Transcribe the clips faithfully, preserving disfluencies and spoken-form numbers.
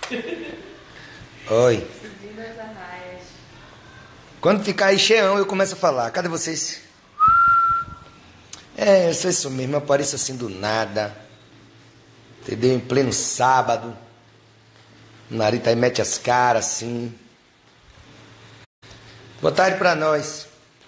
Oi. Quando ficar aí cheião, eu começo a falar. Cadê vocês? É, eu sou isso mesmo. Eu apareço assim do nada. Entendeu? Em pleno sábado. O Narita aí mete as caras assim. Boa tarde pra nós.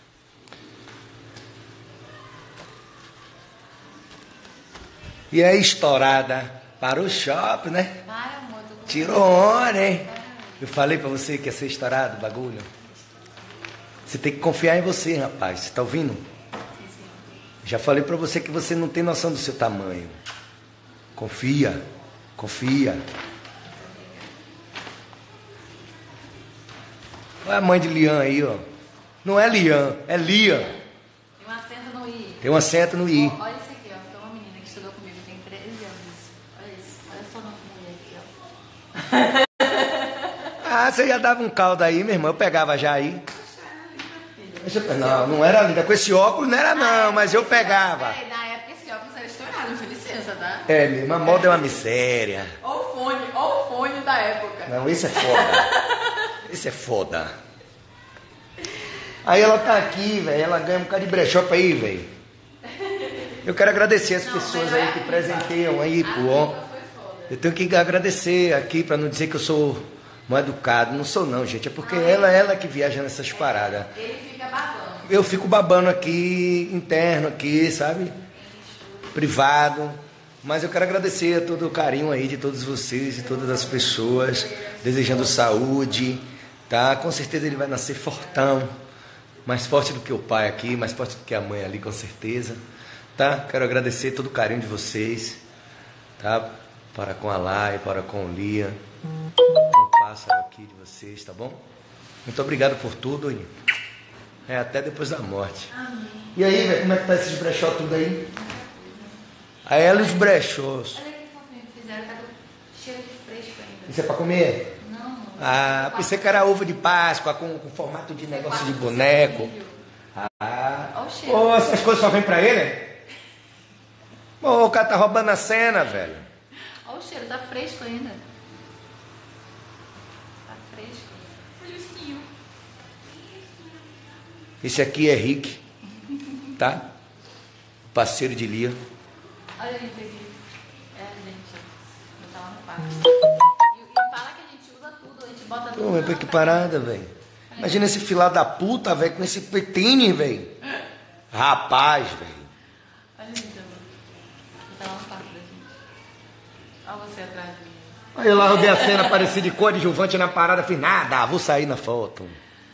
E aí, estourada. Parou o shopping, né? Para, amor. Tirou onda, hein? Eu falei pra você que ia ser estourado o bagulho. Você tem que confiar em você, rapaz. Você tá ouvindo? Já falei pra você que você não tem noção do seu tamanho. Confia. Confia. Olha a mãe de Lian aí, ó. Não é Lian, é Lia. Tem um acento no I. Tem um acento no I. Olha isso aqui, ó. Tem uma menina que estudou comigo, tem treze anos. Olha isso. Olha só o nome da mulher aqui, ó. Ah, você já dava um caldo aí, meu irmão. Eu pegava já aí. Não, não era linda. Com esse óculos não era não, mas eu pegava. Peraí, na época esse óculos era estourado, não tinha licença, tá? É mesmo, a moda é uma miséria. Olha o fone, olha o fone da época. Não, esse é foda. Esse é foda. Aí ela tá aqui, velho. Ela ganha um bocado de brechó pra ir, velho. Eu quero agradecer as Não, pessoas aí aí que presenteiam aí, pô. Eu tenho que agradecer aqui pra não dizer que eu sou mal educado. Não sou não, gente. É porque não, ela, ela que viaja nessas paradas. Ele fica babando. Eu fico babando aqui, interno aqui, sabe? Privado. Mas eu quero agradecer a todo o carinho aí de todos vocês, de todas as pessoas, desejando saúde, tá? Com certeza ele vai nascer fortão, mais forte do que o pai aqui, mais forte do que a mãe ali, com certeza, tá? Quero agradecer todo o carinho de vocês, tá? Para com a Lai, para com o Lia, com o pássaro aqui de vocês, tá bom? Muito obrigado por tudo e é, até depois da morte. Amém. E aí, velho, como é que tá esses brechó tudo aí? Aí ela os brechós. Olha que fofinho que fizeram, tá com cheiro de fresco ainda. Isso é pra comer? Não, não. Ah, pensei que era ovo de Páscoa com, com formato de negócio de boneco. Ah, olha o cheiro. oh, essas coisas só vêm pra ele? Ô, o cara tá roubando a cena, velho. Olha o cheiro, tá fresco ainda. Tá fresco. Olha o fio. Esse aqui é Rick, tá? Parceiro de Lia. Olha isso aqui. É, gente. Botar lá no quarto. E, e fala que a gente usa tudo, a gente bota tudo. Pô, mas que parada, velho. Imagina esse filado da puta, velho, com esse petine, velho. Rapaz, velho. Olha isso, amor. Botar lá no quarto da gente. Olha você atrás de mim. Aí eu larguei a cena, apareci de coadjuvante na parada, fiz nada, vou sair na foto.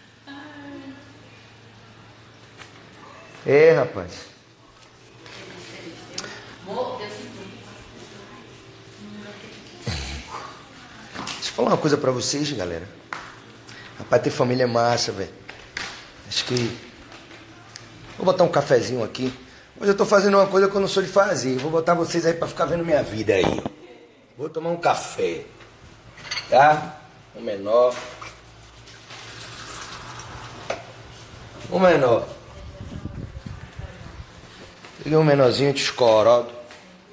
É, rapaz. Deixa eu falar uma coisa pra vocês, galera. Rapaz, ter família é massa, velho. Acho que... Vou botar um cafezinho aqui. Hoje eu tô fazendo uma coisa que eu não sou de fazer. Vou botar vocês aí pra ficar vendo minha vida aí, ó. Vou tomar um café. Tá? Um menor. Um menor. Peguei um menorzinho de escorado.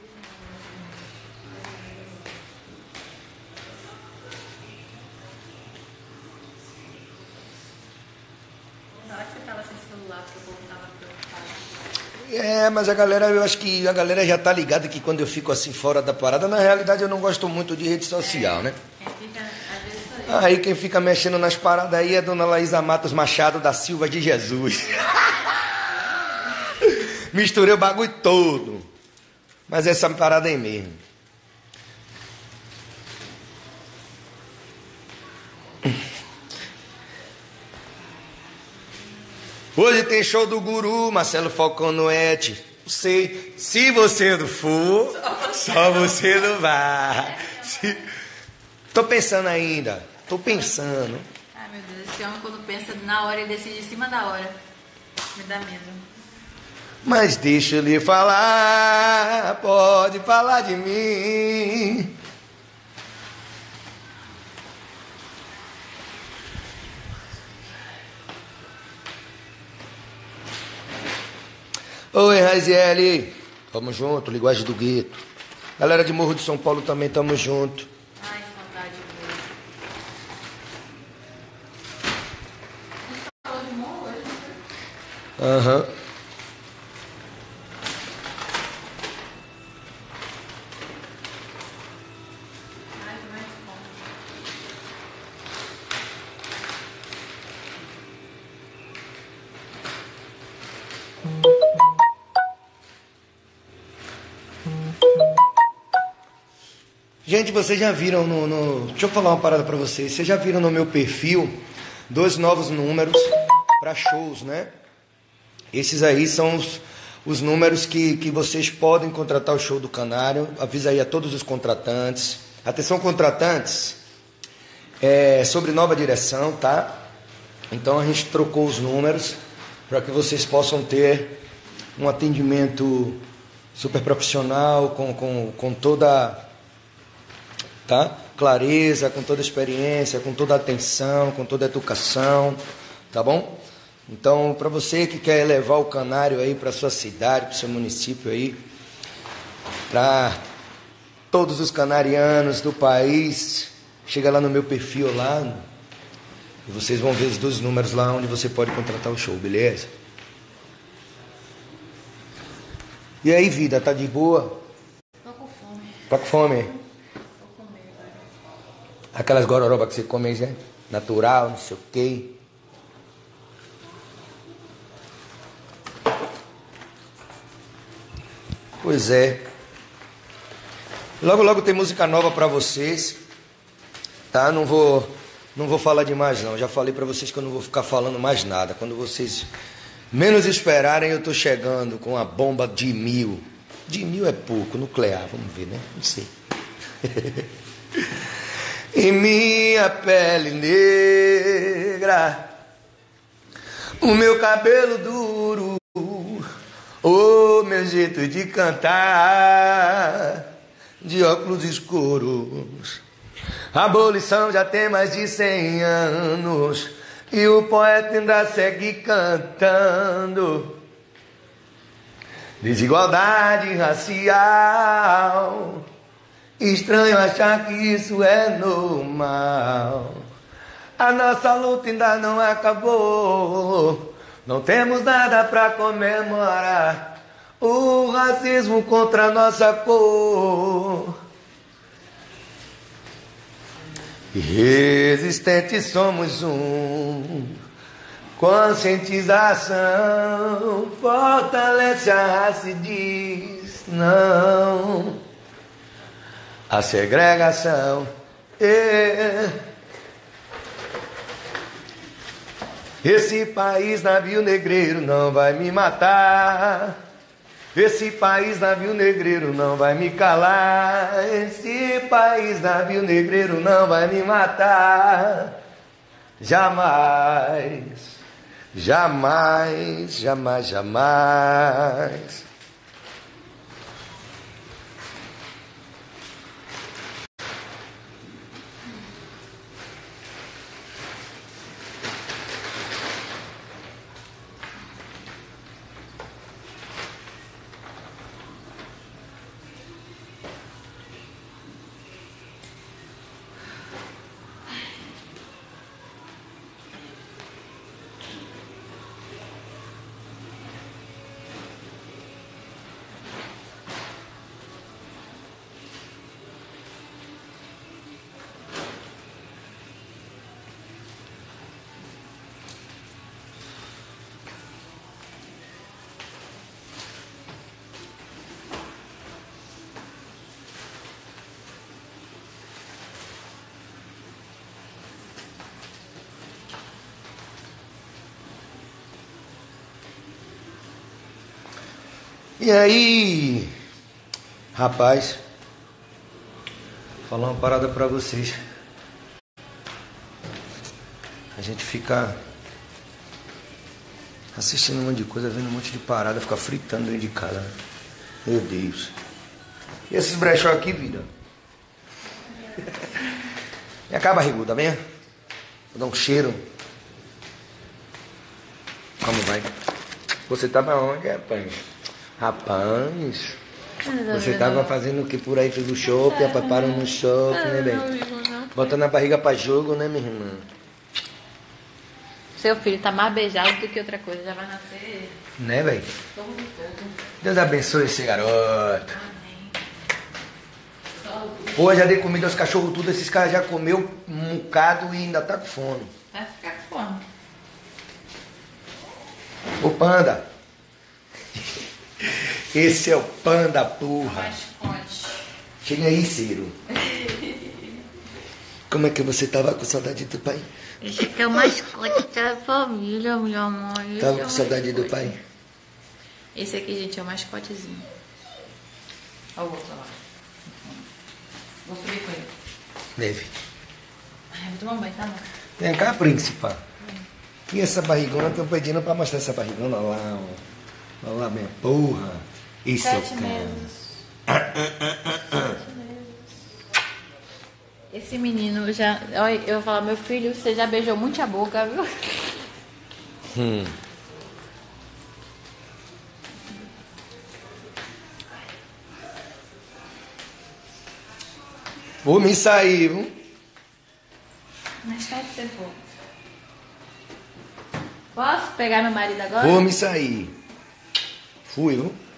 É, mas a galera, eu acho que a galera já tá ligada que quando eu fico assim fora da parada, na realidade eu não gosto muito de rede social, né? Aí quem fica mexendo nas paradas aí é a dona Laísa Matos Machado da Silva de Jesus. Misturei o bagulho todo. Mas essa parada aí mesmo. Hoje tem show do Guru, Marcelo Falcão Noete. Não sei, se você não for, só você não vai. Se... Tô pensando ainda, tô pensando. Ai meu Deus, esse homem quando pensa na hora, ele decide em cima da hora. Me dá medo. Mas deixa eu lhe falar, pode falar de mim. Oi, Raiziele. Tamo junto, Linguagem do Gueto. Galera de Morro de São Paulo também tamo junto. Ai, saudade Aham. Ai, tô mais fome. Gente, vocês já viram no, no... Deixa eu falar uma parada pra vocês. Vocês já viram no meu perfil dois novos números para shows, né? Esses aí são os, os números que, que vocês podem contratar o show do Canário. Avisa aí a todos os contratantes. Atenção, contratantes. É sobre nova direção, tá? Então a gente trocou os números para que vocês possam ter um atendimento super profissional, com, com, com toda... Tá? Clareza, com toda a experiência, com toda a atenção, com toda a educação, tá bom? Então, para você que quer levar o Canário aí para sua cidade, para o seu município aí, para todos os canarianos do país, chega lá no meu perfil lá e vocês vão ver os dois números lá onde você pode contratar o show, beleza? E aí, vida, tá de boa? Tô com fome. Tá com fome? Vou comer agora. Aquelas gororoba que você come, né? Natural, não sei o quê. Pois é. Logo, logo tem música nova pra vocês. Tá? Não vou, não vou falar demais, não. Já falei pra vocês que eu não vou ficar falando mais nada. Quando vocês menos esperarem, eu tô chegando com uma bomba de mil. De mil é pouco, nuclear, vamos ver, né? Não sei. Em minha pele negra, o meu cabelo duro, o meu jeito de cantar, de óculos escuros. A abolição já tem mais de cem anos e o poeta ainda segue cantando. Desigualdade racial, estranho achar que isso é normal. A nossa luta ainda não acabou, não temos nada pra comemorar o racismo contra a nossa cor. E resistentes somos um, conscientização fortalece a raça e diz não. A segregação é. Esse país navio negreiro não vai me matar. Esse país navio negreiro não vai me calar. Esse país navio negreiro não vai me matar. Jamais, jamais, jamais, jamais. E aí, rapaz, vou falar uma parada pra vocês. A gente fica assistindo um monte de coisa, vendo um monte de parada, fica fritando dentro de casa, né? Meu Deus. E esses brechó aqui, vida? Vem cá, barriguda, vem. Vou dar um cheiro. Como vai? Você tava onde, rapaz? Rapaz, você tava fazendo o que por aí pelo shopping, paparam no shopping, né, bem? Botando a barriga pra jogo, né, minha irmã? Seu filho tá mais beijado do que outra coisa. Já vai nascer Né, velho? todo todo. Deus abençoe esse garoto. Amém. Saúde. Pô, já dei comida aos cachorros tudo, esses caras já comeu um bocado e ainda tá com fome. Vai ficar com fome. Ô panda. Esse é o panda, porra. Mascote. Chega aí, Ciro. Como é que você tava com saudade do pai? Esse aqui é o mascote da família, meu amor. Esse Tava é com o saudade do mascote. pai? Esse aqui, gente, é o mascotezinho. Olha o outro lá. Vou subir com ele. Deve. Ai, vou tomar um banho, tá, amor? Vem cá, príncipa. E essa barrigona, tô pedindo pra mostrar essa barrigona lá, ó. Olha lá, minha porra. Esse é o Sete cara. meses. Sete meses. Esse menino já... Olha, eu vou falar, meu filho, você já beijou muito a boca, viu? Hum. Vou me sair, viu? Mais tarde você for. Posso pegar meu marido agora? Vou me sair. Fui, viu?